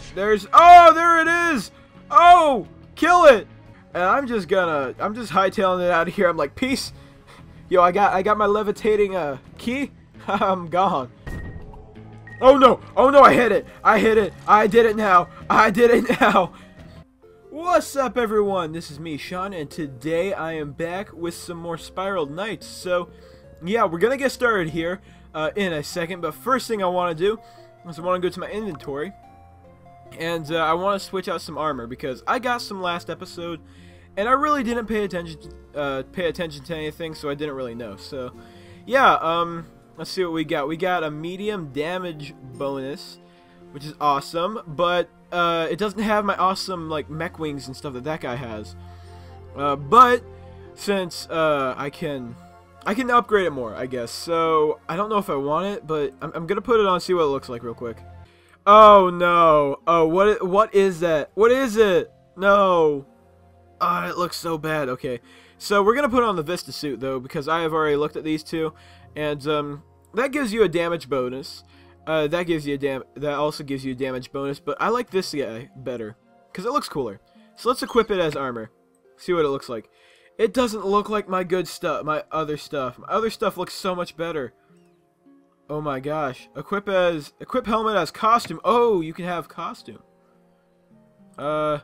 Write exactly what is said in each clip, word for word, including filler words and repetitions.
There's, oh, there it is. Oh, kill it. And I'm just gonna, I'm just hightailing it out of here. I'm like, peace. Yo, I got, I got my levitating uh key. I'm gone. Oh no, oh no, I hit it. I hit it. I did it now. I did it now. What's up, everyone? This is me, Sean, and today I am back with some more Spiraled Knights. So, yeah, we're gonna get started here uh, in a second. But first thing I want to do is I want to go to my inventory, and uh, I want to switch out some armor because I got some last episode, and I really didn't pay attention uh, pay attention to anything, so I didn't really know. So, yeah, um, let's see what we got. We got a medium damage bonus, which is awesome, but uh, it doesn't have my awesome like mech wings and stuff that that guy has. Uh, but since uh, I can, I can upgrade it more, I guess. So I don't know if I want it, but I'm, I'm gonna put it on, see what it looks like real quick. Oh no! Oh, what? What is that? What is it? No! Ah, oh, it looks so bad. Okay, so we're gonna put on the Vista suit though, because I have already looked at these two, and um, that gives you a damage bonus. Uh, that gives you a dam. That also gives you a damage bonus, but I like this guy better because it looks cooler. So let's equip it as armor. See what it looks like. It doesn't look like my good stuff. My other stuff. My other stuff looks so much better. Oh my gosh! Equip as equip helmet as costume. Oh, you can have costume. Uh,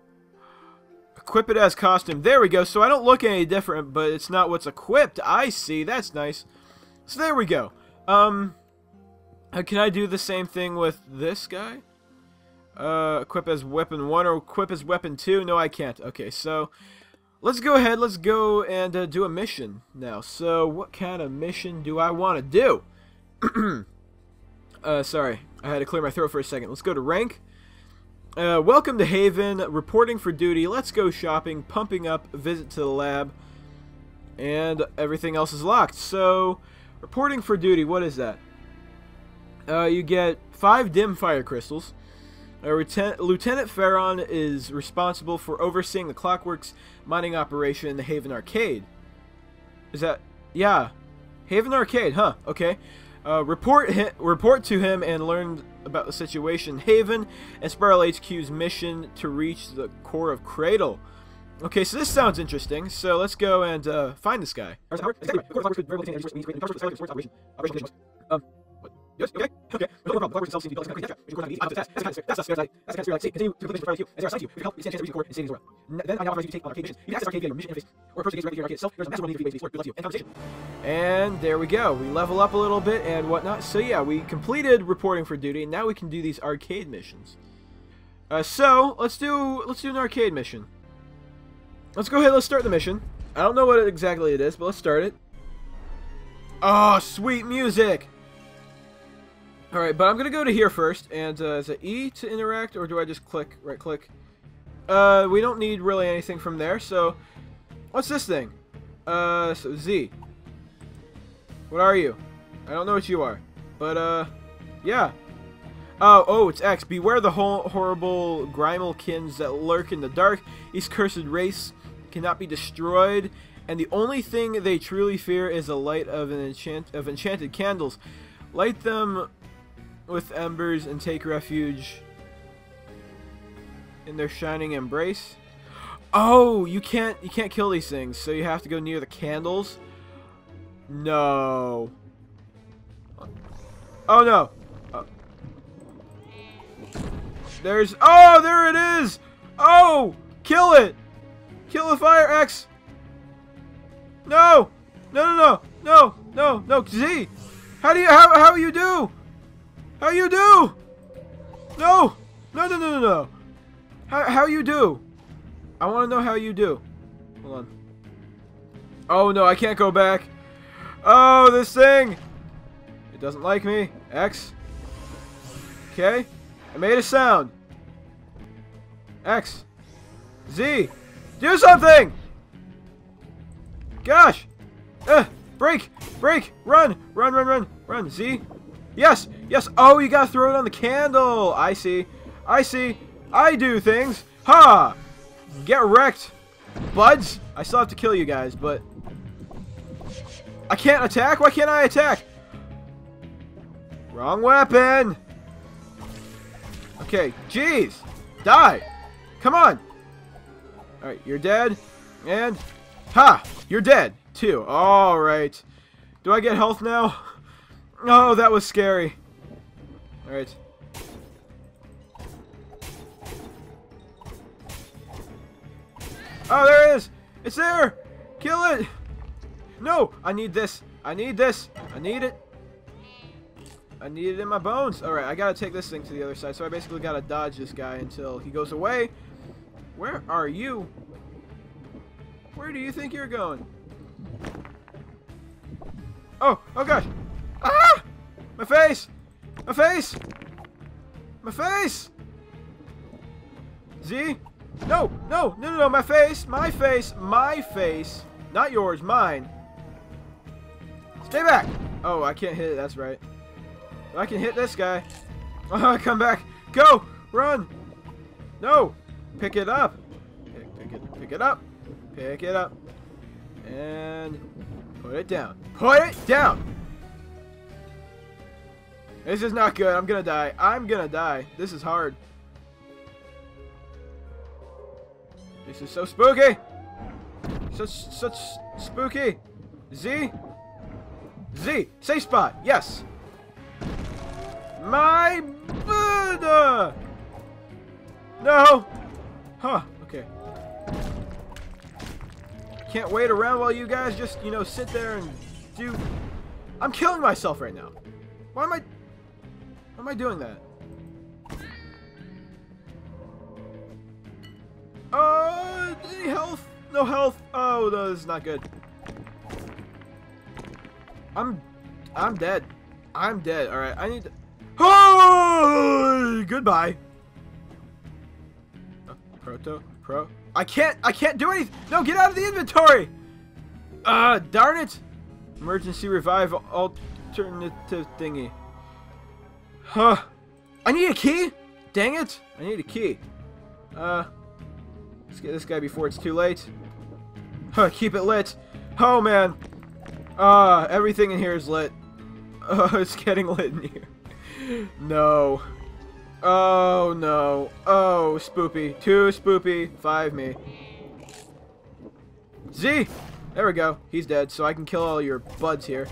equip it as costume. There we go. So I don't look any different, but it's not what's equipped. I see. That's nice. So there we go. Um. Uh, can I do the same thing with this guy? Uh, equip as weapon one or equip as weapon two? No, I can't. Okay, so let's go ahead. Let's go and uh, do a mission now. So what kind of mission do I want to do? uh, sorry. I had to clear my throat for a second. Let's go to rank. Uh, welcome to Haven. Reporting for duty. Let's go shopping. Pumping up. Visit to the lab. And everything else is locked. So, reporting for duty. What is that? Uh, you get five dim fire crystals. Uh, Lieutenant, Lieutenant Farron is responsible for overseeing the Clockworks mining operation in the Haven Arcade. Is that... Yeah. Haven Arcade, huh? Okay. Uh, report hi report to him and learn about the situation in Haven and Spiral H Q's mission to reach the core of Cradle. Okay, so this sounds interesting. So let's go and uh, find this guy. Um... Yes, okay, okay. No problem. Clockworks itself seems to be built as a that's that's that's that's that's that's that's that's continue to complete the as I you. You help stand chance to reach the core and stay in the world. Then I now authorize you to take on arcade missions. You can access arcade via your mission interface or approach the gates directly via arcade itself. There's a massive one to explore. Good luck to you. End conversation. And there we go. We level up a little bit and whatnot. So yeah, we completed reporting for duty, and now we can do these arcade missions. Uh, so let's do let's do an arcade mission. Let's go ahead. Let's start the mission. I don't know what exactly it is, but let's start it. Oh, sweet music. Alright, but I'm going to go to here first, and uh, is it E to interact, or do I just click, right click? Uh, we don't need really anything from there, so, what's this thing? Uh, so Z. What are you? I don't know what you are, but, uh, yeah. Oh, oh, it's X. Beware the ho horrible Grimalkins that lurk in the dark. These cursed race cannot be destroyed, and the only thing they truly fear is the light of an enchant of enchanted candles. Light them with embers and take refuge in their shining embrace. Oh, you can't you can't kill these things, so you have to go near the candles. No. Oh no. Oh. There's oh there it is. Oh, kill it. Kill the fire X. No. No no no no no no Z. How do you how how you do? How you do? No! No, no, no, no, no. How, how you do? I want to know how you do. Hold on. Oh, no, I can't go back. Oh, this thing. It doesn't like me. X. Okay. I made a sound. X. Z. Do something! Gosh. Uh, break. Break. Run. Run, run, run. Run. Z. Yes! Yes! Oh, you gotta throw it on the candle! I see. I see. I do things! Ha! Get wrecked, buds! I still have to kill you guys, but... I can't attack? Why can't I attack? Wrong weapon! Okay, jeez! Die! Come on! Alright, you're dead. And... Ha! You're dead, too. Alright. Do I get health now? Oh, that was scary. Alright. Oh, there it is! It's there! Kill it! No! I need this. I need this. I need it. I need it in my bones. Alright, I gotta take this thing to the other side. So I basically gotta dodge this guy until he goes away. Where are you? Where do you think you're going? Oh! Oh gosh! Ah! My face! My face! My face! Z? No! No! No, no, no! My face! My face! My face! Not yours, mine! Stay back! Oh, I can't hit it, that's right. I can hit this guy. Oh, come back! Go! Run! No! Pick it up! Pick, pick it, pick it up! Pick it up! And... put it down. Put it down! This is not good. I'm gonna die. I'm gonna die. This is hard. This is so spooky! Such, such spooky! Z? Z! Safe spot! Yes! My Buddha! No! Huh, okay. Can't wait around while you guys just, you know, sit there and do... I'm killing myself right now. Why am I... Why am I doing that? Uh, any health? No health. Oh, no, this is not good. I'm... I'm dead. I'm dead. Alright, I need to... Oh! Goodbye. Uh, proto? Pro? I can't... I can't do anything! No, get out of the inventory! Uh, darn it! Emergency revive alternative thingy. Huh. I need a key? Dang it. I need a key. Uh, let's get this guy before it's too late. Huh, keep it lit. Oh, man. Uh, everything in here is lit. Uh, it's getting lit in here. No. Oh, no. Oh, spoopy. Two spoopy. Five me. Z! There we go. He's dead, so I can kill all your buds here.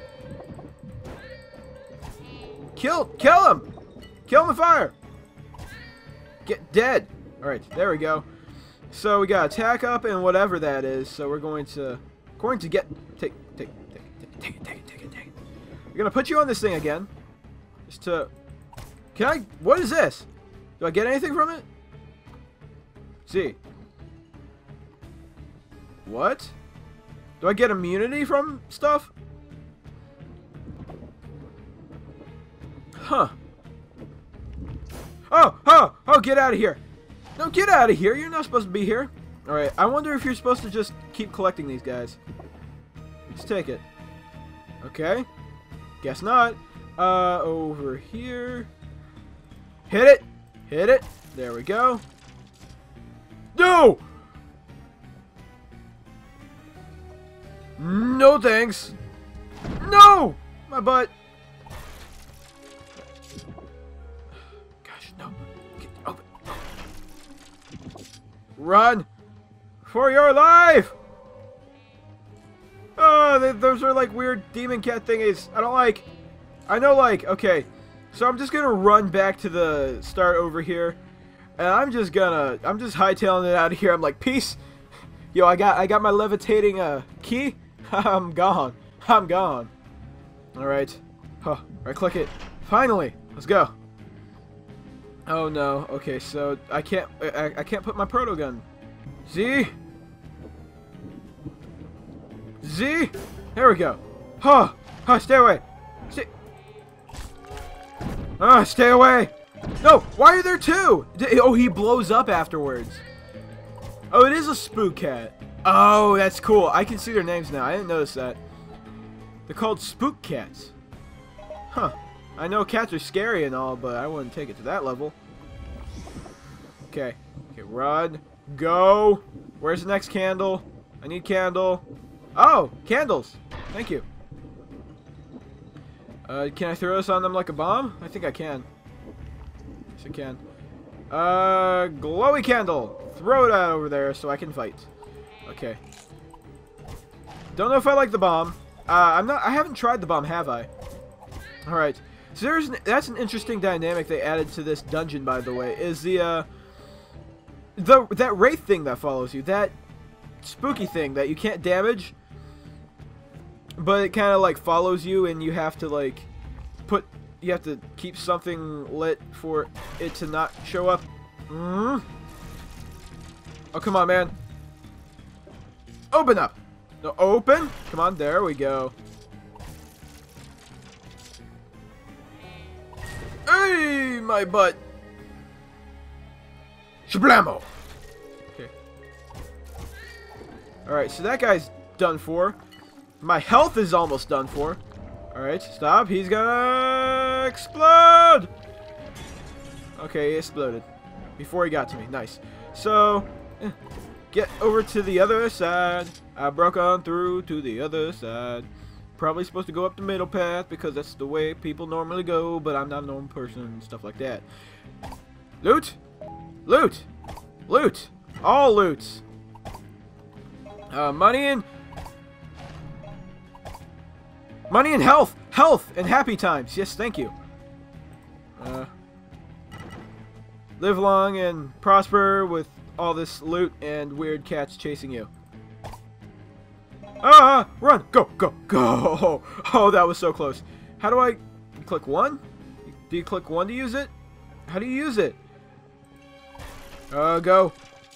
Kill! Kill him! Kill him with fire! Get dead! Alright, there we go. So we got attack up and whatever that is. So we're going to... Going to get... Take, take, take, take, take it, take it, take it, take it. We're going to put you on this thing again. Just to... Can I... What is this? Do I get anything from it? See. What? Do I get immunity from stuff? Huh. Oh, oh, oh, get out of here. No, get out of here. You're not supposed to be here. Alright, I wonder if you're supposed to just keep collecting these guys. Let's take it. Okay. Guess not. Uh, over here. Hit it. Hit it. There we go. No! No thanks. No! My butt. Gosh, no. Get open. Run! For your life! Oh, they, those are like weird demon cat thingies. I don't like... I know, like, okay. So I'm just gonna run back to the start over here. And I'm just gonna... I'm just hightailing it out of here. I'm like, peace. Yo, I got I got my levitating uh, key. I'm gone. I'm gone. Alright. Huh. Alright, click it. Finally! Let's go. Oh no. Okay, so I can't I, I can't put my proto gun. Z? Z? There we go. Huh. Huh, stay away. Stay Ah, stay away. No, why are there two? D oh, he blows up afterwards. Oh, it is a spook cat. Oh, that's cool. I can see their names now. I didn't notice that. They're called spook cats. Huh. I know cats are scary and all, but I wouldn't take it to that level. Okay. Okay, run. Go. Where's the next candle? I need candle. Oh, candles. Thank you. Uh, can I throw this on them like a bomb? I think I can. I can. Uh, glowy candle. Throw that over there so I can fight. Okay. Don't know if I like the bomb. Uh, I'm not. I haven't tried the bomb, have I? All right. So there's an, that's an interesting dynamic they added to this dungeon, by the way. Is the uh, the that wraith thing that follows you, that spooky thing that you can't damage, but it kind of like follows you, and you have to like put. You have to keep something lit for it to not show up. Mm. Oh, come on, man. Open up. No, open. Come on, there we go. Hey, my butt. Shablamo. Okay. Alright, so that guy's done for. My health is almost done for. Alright, stop. He's gonna explode! Okay, he exploded. Before he got to me. Nice. So, eh, get over to the other side. I broke on through to the other side. Probably supposed to go up the middle path because that's the way people normally go, but I'm not a normal person and stuff like that. Loot! Loot! Loot! All loots! Uh, money and... Money and health! Health and happy times! Yes, thank you. Uh, live long and prosper with all this loot and weird cats chasing you. Ah! Run! Go! Go! Go! Oh, that was so close. How do I... Click one? Do you click one to use it? How do you use it? Uh, go.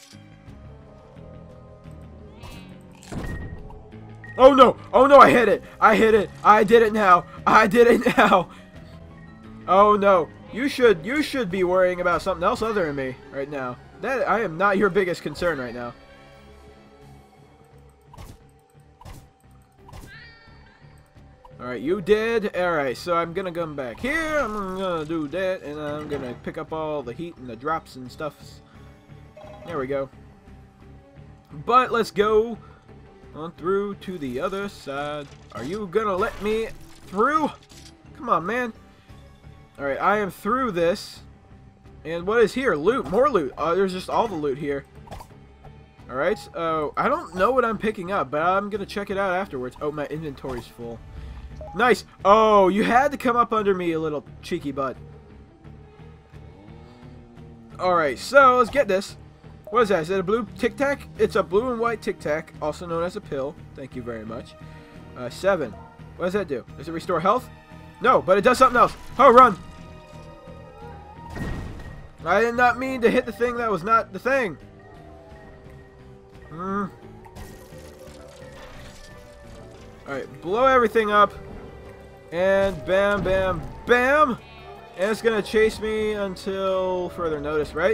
Oh no! Oh no, I hit it! I hit it! I did it now! I did it now! Oh no. You should, you should be worrying about something else other than me right now. That, I am not your biggest concern right now. Alright, you did. Alright, so I'm gonna come back here. I'm gonna do that, and I'm gonna pick up all the heat and the drops and stuff. There we go. But let's go on through to the other side. Are you gonna let me through? Come on, man. Alright, I am through this. And what is here? Loot. More loot. Uh, there's just all the loot here. Alright, uh, I don't know what I'm picking up, but I'm gonna check it out afterwards. Oh, my inventory's full. Nice. Oh, you had to come up under me, a little cheeky butt. Alright, so let's get this. What is that? Is that a blue Tic Tac? It's a blue and white Tic Tac, also known as a pill. Thank you very much. Uh, seven. What does that do? Does it restore health? No, but it does something else. Oh, run. I did not mean to hit the thing that was not the thing. Hmm. Alright, blow everything up. And bam, bam, bam. And it's going to chase me until further notice, right?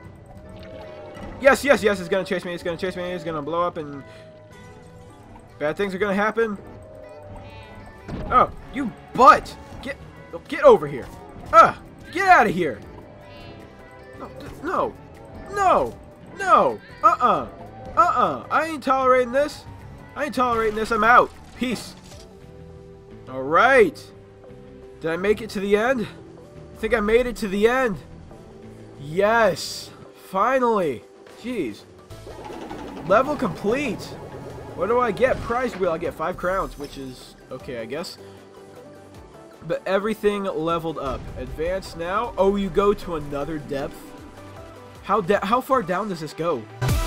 Yes, yes, yes, it's going to chase me. It's going to chase me. It's going to blow up and bad things are going to happen. Oh, you butt. Get get over here. Ah, get out of here. No, no, no, no. Uh-uh. Uh-uh. I ain't tolerating this. I ain't tolerating this. I'm out. Peace. Alright. Did I make it to the end? I think I made it to the end. Yes. Finally. Jeez. Level complete. What do I get? Prize wheel. I get five crowns, which is okay, I guess. But everything leveled up. Advance now. Oh, you go to another depth? How, how far down does this go?